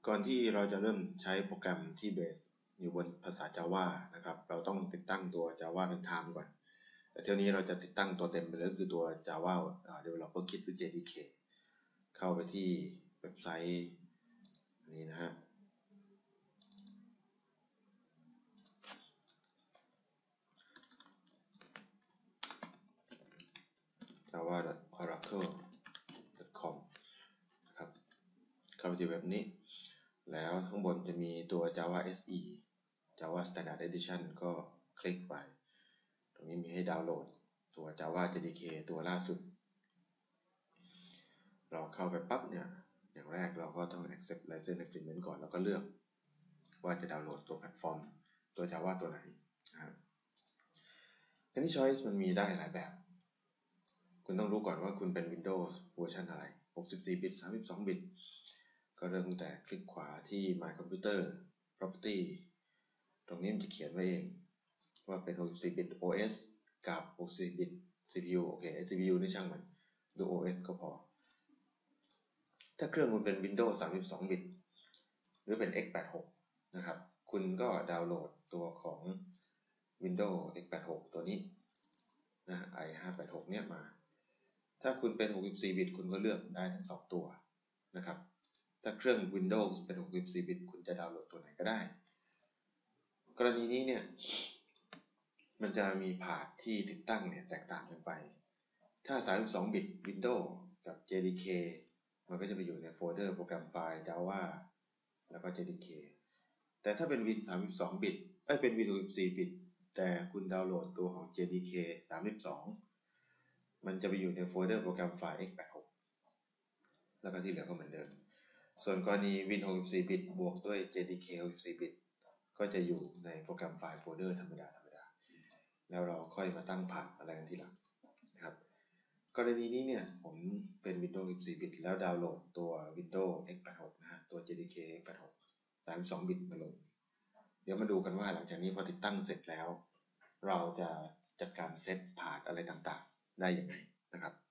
ก่อนที่เราจะเริ่มใช้โปรแกรมที่เบสอยู่บนภาษา Java นะครับเราต้องติดตั้งตัว Java Runtime ก่อนแต่เที่ยวนี้เราจะติดตั้งตัวเต็มไปเลยคือตัว Java Developer Kit หรือ JDK เข้าไปที่เว็บไซต์นี้นะฮะjava.oracle.com ครับเข้าไปที่เว็บนี้แล้วข้างบนจะมีตัว Java SE Java Standard Edition ก็คลิกไปตรงนี้มีให้ดาวน์โหลดตัว Java JDK ตัวล่าสุดเราเข้าไปปั๊บเนี่ยอย่างแรกเราก็ต้อง accept license agreement ก่อนแล้วก็เลือกว่าจะดาวน์โหลดตัวแพลตฟอร์มตัว Java ตัวไหนนะครับทีนี้ choice มันมีได้หลายแบบคุณต้องรู้ก่อนว่าคุณเป็น Windows เวอร์ชันอะไร64 บิต 32 บิตก็เริ่มตั้งแต่คลิกขวาที่ My Computer Property ตรงนี้มันจะเขียนไว้เองว่าเป็น64 บิต OS กับ64 บิต CPU โอเค CPU นี่ช่างมันดู OS ก็พอถ้าเครื่องคุณเป็น Windows 32 บิตหรือเป็น x86 นะครับคุณก็ดาวน์โหลดตัวของ Windows x86 ตัวนี้นะ i586 เนี่ยมาถ้าคุณเป็น64 บิตคุณก็เลือกได้ทั้ง2ตัวนะครับถ้าเครื่อง Windows เป็น64 บิตคุณจะดาวน์โหลดตัวไหนก็ได้กรณีนี้เนี่ยมันจะมีพาธที่ติดตั้งเนี่ยแตกต่างกันไปถ้า32 บิต Windows กับ JDK มันก็จะไปอยู่ในโฟลเดอร์โปรแกรมไฟล์ Java แล้วก็ JDK แต่ถ้าเป็น Win 32 บิตเป็น Win 64 บิตแต่คุณดาวน์โหลดตัวของ JDK 32มันจะไปอยู่ในโฟลเดอร์โปรแกรมไฟล์ x86 แล้วก็ที่เหลือก็เหมือนเดิมส่วนกรณี Win 64 บิตบวกด้วย JDK 64 บิตก็จะอยู่ในโปรแกรมไฟล์โฟลเดอร์ธรรมดาแล้วเราค่อยมาตั้งผ่านอะไรกันทีหลังนะครับกรณีนี้เนี่ยผมเป็น Windows 64 บิตแล้วดาวน์โหลดตัว Windows x86 นะฮะตัว JDK x86 32 บิตมาลงเดี๋ยวมาดูกันว่าหลังจากนี้พอติดตั้งเสร็จแล้วเราจะจัดการเซตผ่านอะไรต่างๆได้ยังไงนะครับ